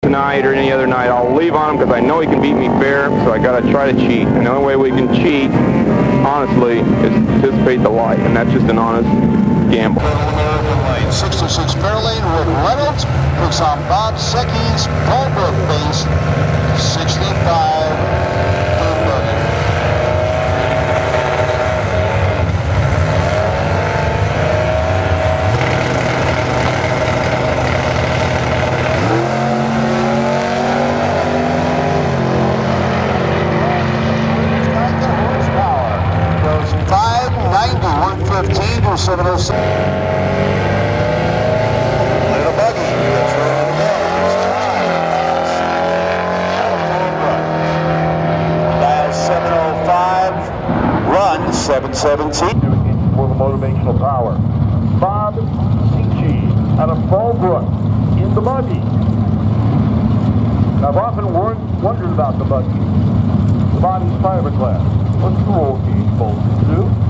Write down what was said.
tonight or any other night, I'll leave on him because I know he can beat me fair, so I got to try to cheat. And the only way we can cheat, honestly, is to participate the light, and that's just an honest gamble. 66 Fairlane, Rick Reynolds, looks on Bob Secchi's Bulbrook base, 65 Dune Buggy. Goes 590, 115 to 706. Dial 705, run 717. For the motivational power. Bob Secchi out of Fallbrook in the buggy. I've often wondered about the buggy. The body's fiberglass. What's the roll cage bolted to?